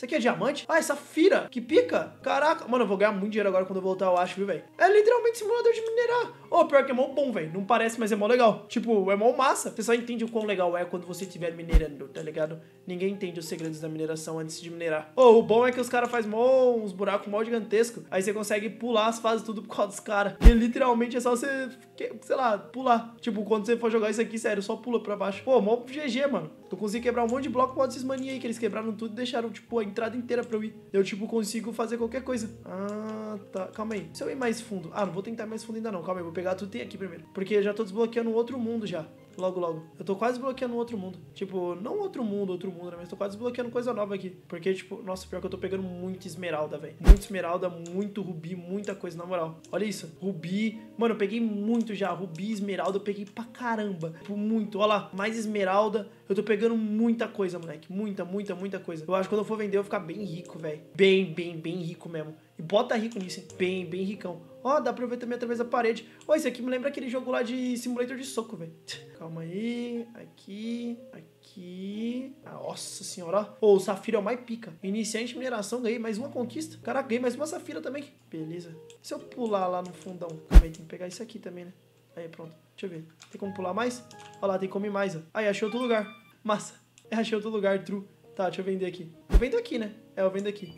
Isso aqui é diamante? Ah, é safira. Que pica. Caraca. Mano, eu vou ganhar muito dinheiro agora quando eu voltar, eu acho, viu, velho? É literalmente simulador de minerar. Ô, pior que é mó bom, velho. Não parece, mas é mó legal. Tipo, é mó massa. Você só entende o quão legal é quando você estiver minerando, tá ligado? Ninguém entende os segredos da mineração antes de minerar. Ô, o bom é que os caras fazem uns buracos mó gigantescos. Aí você consegue pular as fases tudo por causa dos caras. E literalmente é só você, sei lá, pular. Tipo, quando você for jogar isso aqui, sério, só pula pra baixo. Pô, mó GG, mano. Eu consigo quebrar um monte de bloco por esses mania aí, que eles quebraram tudo e deixaram, tipo, a entrada inteira pra eu ir. Eu, tipo, consigo fazer qualquer coisa. Ah, tá. Calma aí. Se eu ir mais fundo... Ah, não vou tentar ir mais fundo ainda não. Calma aí, vou pegar tudo que tem aqui primeiro. Porque eu já tô desbloqueando outro mundo já. Logo, logo. Eu tô quase desbloqueando outro mundo. Tipo, não outro mundo, né? Mas tô quase desbloqueando coisa nova aqui. Porque, tipo, nossa, pior que eu tô pegando muita esmeralda, velho. Muita esmeralda, muito rubi, muita coisa, na moral. Olha isso. Rubi. Mano, eu peguei muito já. Rubi, esmeralda, eu peguei pra caramba. Tipo, muito. Olha lá, mais esmeralda. Eu tô pegando muita coisa, moleque. Muita coisa. Eu acho que quando eu for vender, eu vou ficar bem rico, velho. Bem rico mesmo. E bota rico nisso, hein? Bem ricão. Ó, dá pra ver também através da parede. Ó, esse aqui me lembra aquele jogo lá de simulator de soco, velho. Calma aí. Aqui. Ah, nossa senhora, ó. Ô, o safira é o mais pica. Iniciante de mineração, ganhei mais uma conquista. Caraca, ganhei mais uma safira também. Beleza. Se eu pular lá no fundão, também tem que pegar isso aqui também, né? Aí, pronto. Deixa eu ver. Tem como pular mais? Olha lá, tem como ir mais, ó. Aí, achei outro lugar. Massa. Achei outro lugar, true. Tá, deixa eu vender aqui. Eu vendo aqui, né? É, eu vendo aqui.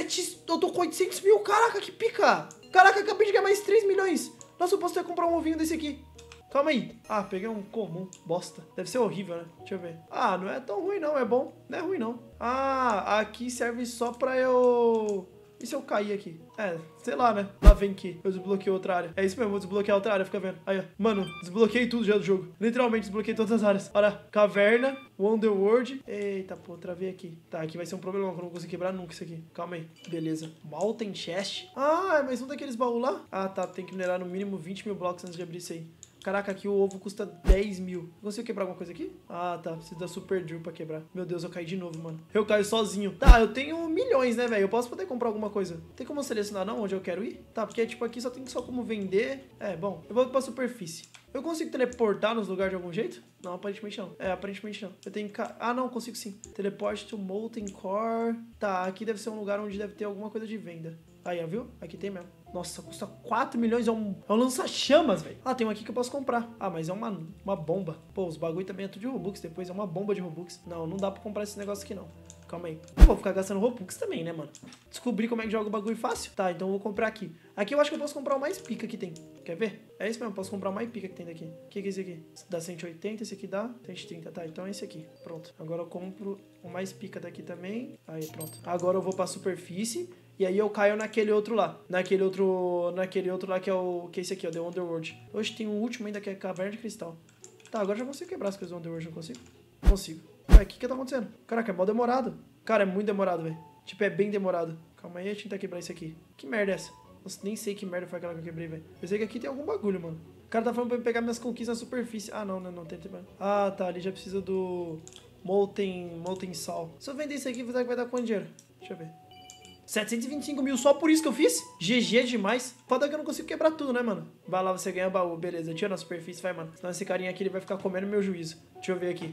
Eu tô com 800 mil. Caraca, que pica. Caraca, acabei de ganhar mais 3 milhões. Nossa, eu posso até comprar um ovinho desse aqui. Calma aí. Ah, peguei um comum. Bosta. Deve ser horrível, né? Deixa eu ver. Ah, não é tão ruim, não. É bom. Não é ruim, não. Ah, aqui serve só pra eu... E se eu cair aqui? É, sei lá, né? Lá vem que eu desbloqueei outra área. É isso mesmo, vou desbloquear outra área, fica vendo. Aí, ó. Mano, desbloqueei tudo já do jogo. Literalmente desbloqueei todas as áreas. Olha, caverna, Wonderworld. Eita, pô, travei aqui. Tá, aqui vai ser um problema, que eu não vou conseguir quebrar nunca isso aqui. Calma aí. Beleza. Mountain Chest. Ah, é mais um daqueles baús lá? Ah, tá. Tem que minerar no mínimo 20 mil blocos antes de abrir isso aí. Caraca, aqui o ovo custa 10 mil. Eu consigo quebrar alguma coisa aqui? Ah, tá. Preciso da Super Drill pra quebrar. Meu Deus, eu caí de novo, mano. Eu caio sozinho. Tá, eu tenho milhões, né, velho? Eu posso poder comprar alguma coisa. Tem como selecionar, não, onde eu quero ir? Tá, porque, tipo, aqui só tem só como vender. É, bom. Eu vou pra superfície. Eu consigo teleportar nos lugares de algum jeito? Não, aparentemente não. É, aparentemente não. Eu tenho que... Ah, não, consigo sim. Teleporte to Molten Core. Tá, aqui deve ser um lugar onde deve ter alguma coisa de venda. Aí, ó, viu? Aqui tem mesmo. Nossa, custa 4 milhões, é um lança-chamas, velho. Ah, tem um aqui que eu posso comprar. Ah, mas é uma bomba. Pô, os bagulho também é tudo de Robux, depois é uma bomba de Robux. Não, não dá pra comprar esse negócio aqui, não. Calma aí. Eu vou ficar gastando Robux também, né, mano? Descobri como é que joga o bagulho fácil. Tá, então eu vou comprar aqui. Aqui eu acho que eu posso comprar o mais pica que tem. Quer ver? É isso mesmo, posso comprar o mais pica que tem daqui. O que é esse aqui? Dá 180, esse aqui dá 130. Tá, então é esse aqui. Pronto. Agora eu compro o mais pica daqui também. Aí, pronto. Agora eu vou pra superfície. E aí eu caio naquele outro lá. Naquele outro lá que é que é esse aqui, ó, The Underworld. Hoje tem um último ainda que é Caverna de Cristal. Tá, agora eu já consigo quebrar as coisas do Underworld, não consigo? Consigo. Ué, o que tá acontecendo? Caraca, é mó demorado. Cara, é muito demorado, velho. Tipo, é bem demorado. Calma aí, deixa eu tentar quebrar isso aqui. Que merda é essa? Nossa, nem sei que merda foi aquela que eu quebrei, velho. Eu sei que aqui tem algum bagulho, mano. O cara tá falando pra eu pegar minhas conquistas na superfície. Ah, não tem. Ah, tá, ali já precisa do Molten Sal. Se eu vender isso aqui, vai dar quanto dinheiro? Deixa eu ver. 725 mil só por isso que eu fiz? GG demais. Foda que eu não consigo quebrar tudo, né, mano? Vai lá, você ganha baú. Beleza, tira na superfície, vai, mano. Senão esse carinha aqui, ele vai ficar comendo meu juízo. Deixa eu ver aqui.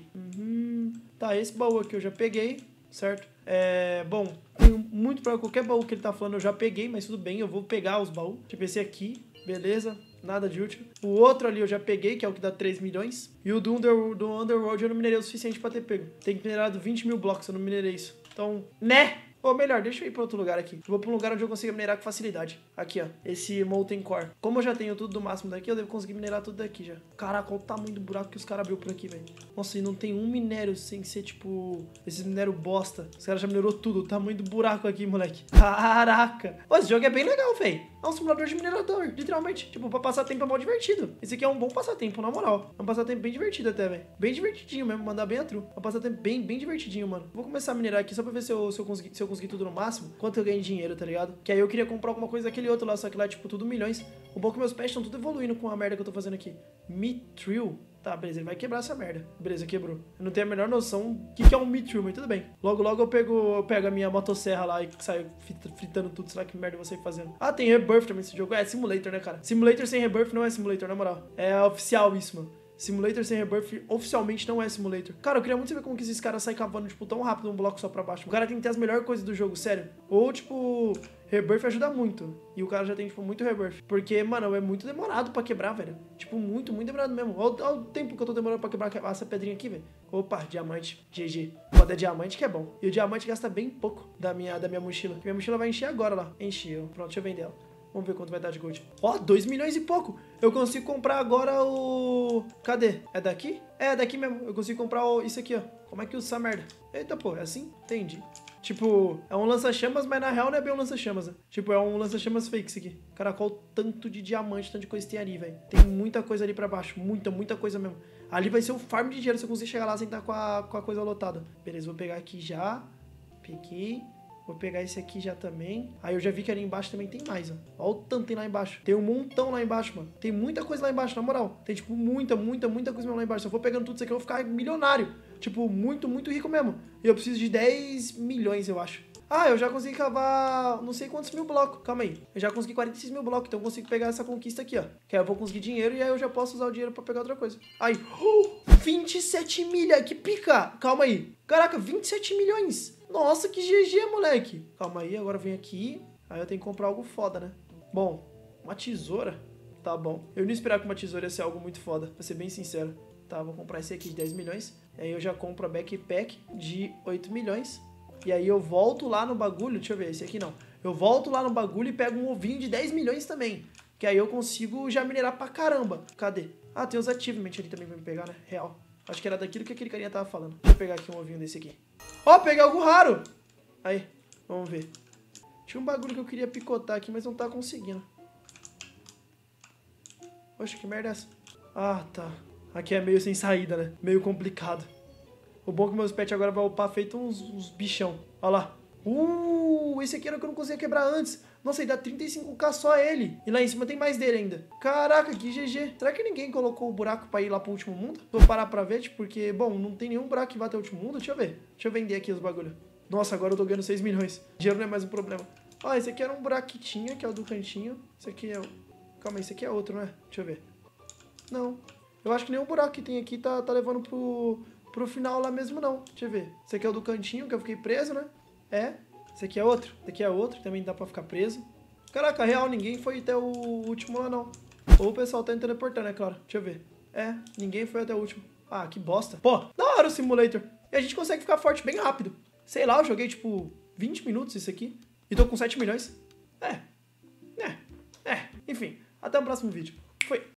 Tá, esse baú aqui eu já peguei, certo? Bom, tenho muito pra qualquer baú que ele tá falando eu já peguei, mas tudo bem, eu vou pegar os baús. Tipo esse aqui, beleza. Nada de útil. O outro ali eu já peguei, que é o que dá 3 milhões. E o do Underworld eu não minerei o suficiente pra ter pego. Tem que minerar 20 mil blocos, eu não minerei isso. Então, né? Ou melhor, deixa eu ir pra outro lugar aqui. Eu vou pra um lugar onde eu consiga minerar com facilidade. Aqui, ó. Esse Molten Core. Como eu já tenho tudo do máximo daqui, eu devo conseguir minerar tudo daqui já. Caraca, olha o tamanho do buraco que os caras abriu por aqui, velho. Nossa, e não tem um minério sem ser, tipo... Esse minério bosta. Os caras já minerou tudo. O tamanho do buraco aqui, moleque. Caraca. Pô, esse jogo é bem legal, velho. É um simulador de minerador, literalmente. Tipo, pra passar tempo é mó divertido. Esse aqui é um bom passatempo, na moral. É um passatempo bem divertido até, velho. Bem divertidinho mesmo, mandar bem a true. É um passatempo bem divertidinho, mano. Vou começar a minerar aqui só pra ver se eu conseguir tudo no máximo. Quanto eu ganho dinheiro, tá ligado? Que aí eu queria comprar alguma coisa daquele outro lá, só que lá, tipo, tudo milhões. O bom é que meus pés estão tudo evoluindo com a merda que eu tô fazendo aqui. Mithril. Tá, beleza, ele vai quebrar essa merda. Beleza, quebrou. Eu não tenho a menor noção do que é um Mithril, mas tudo bem. Logo eu pego a minha motosserra lá e saio fritando tudo. Sei lá que merda eu vou sair fazendo. Ah, tem Rebirth também esse jogo. É simulator, né, cara? Simulator sem Rebirth não é simulator, na moral. É oficial isso, mano. Simulator sem rebirth oficialmente não é simulator. Cara, eu queria muito saber como que esses caras saem cavando, tipo, tão rápido um bloco só pra baixo. O cara tem que ter as melhores coisas do jogo, sério. Ou, tipo, rebirth ajuda muito. E o cara já tem, tipo, muito rebirth. Porque, mano, é muito demorado pra quebrar, velho. Tipo, muito demorado mesmo. Olha o tempo que eu tô demorando pra quebrar essa pedrinha aqui, velho. Opa, diamante. GG. Quando é diamante que é bom. E o diamante gasta bem pouco da minha mochila. Minha mochila vai encher agora lá. Encheu. Pronto, deixa eu vender ela. Vamos ver quanto vai dar de gold. Ó, 2 milhões e pouco. Eu consigo comprar agora o... Cadê? É daqui? É daqui mesmo. Eu consigo comprar isso aqui, ó. Como é que usa essa merda? Eita, pô, é assim? Entendi. Tipo, é um lança-chamas, mas na real não é bem um lança-chamas, né? Tipo, é um lança-chamas fake isso aqui. Cara, qual tanto de diamante, tanto de coisa tem ali, velho. Tem muita coisa ali pra baixo. Muita coisa mesmo. Ali vai ser o farm de dinheiro se eu conseguir chegar lá sem estar com a coisa lotada. Beleza, vou pegar aqui já. Peguei. Vou pegar esse aqui já também. Aí eu já vi que ali embaixo também tem mais, ó. Olha o tanto que tem lá embaixo. Tem um montão lá embaixo, mano. Tem muita coisa lá embaixo, na moral. Tem, tipo, muita coisa mesmo lá embaixo. Se eu for pegando tudo isso aqui, eu vou ficar milionário. Tipo, muito rico mesmo. E eu preciso de 10 milhões, eu acho. Ah, eu já consegui cavar não sei quantos mil blocos. Calma aí. Eu já consegui 46 mil blocos, então eu consigo pegar essa conquista aqui, ó. Que aí eu vou conseguir dinheiro e aí eu já posso usar o dinheiro pra pegar outra coisa. Aí, 27 milha, que pica. Calma aí. Caraca, 27 milhões. Nossa, que GG, moleque. Calma aí, agora vem aqui. Aí eu tenho que comprar algo foda, né? Bom, uma tesoura. Tá bom. Eu não esperava que uma tesoura ia ser algo muito foda, pra ser bem sincero. Tá, vou comprar esse aqui de 10 milhões. E aí eu já compro a backpack de 8 milhões. E aí eu volto lá no bagulho, deixa eu ver, esse aqui não. Eu volto lá no bagulho e pego um ovinho de 10 milhões também. Que aí eu consigo já minerar pra caramba. Cadê? Ah, tem os achievements ali também pra me pegar, né? Real. Acho que era daquilo que aquele carinha tava falando. Deixa eu pegar aqui um ovinho desse aqui. Ó, peguei algo raro! Aí, vamos ver. Tinha um bagulho que eu queria picotar aqui, mas não tá conseguindo. Oxe, que merda é essa? Ah, tá. Aqui é meio sem saída, né? Meio complicado. O bom é que meus pets agora vão upar feito uns bichão. Olha lá. Esse aqui era o que eu não conseguia quebrar antes. Nossa, ele dá 35k só ele. E lá em cima tem mais dele ainda. Caraca, que GG. Será que ninguém colocou o buraco pra ir lá pro último mundo? Vou parar pra ver, tipo, porque, bom, não tem nenhum buraco que vá até o último mundo. Deixa eu ver. Deixa eu vender aqui os bagulho. Nossa, agora eu tô ganhando 6 milhões. Dinheiro não é mais um problema. Ó, esse aqui era um buraco que tinha, que é o do cantinho. Esse aqui é o... Calma aí, esse aqui é outro, não é? Deixa eu ver. Não. Eu acho que nenhum buraco que tem aqui tá levando pro final lá mesmo, não. Deixa eu ver. Esse aqui é o do cantinho, que eu fiquei preso, né? É. Esse aqui é outro. Esse aqui é outro, também dá pra ficar preso. Caraca, real, ninguém foi até o último lá, não. Ou o pessoal tá teleportando, é claro. Deixa eu ver. É, ninguém foi até o último. Ah, que bosta. Pô, da hora o simulator. E a gente consegue ficar forte bem rápido. Sei lá, eu joguei, tipo, 20 minutos isso aqui. E tô com 7 milhões. Enfim, até o próximo vídeo. Fui.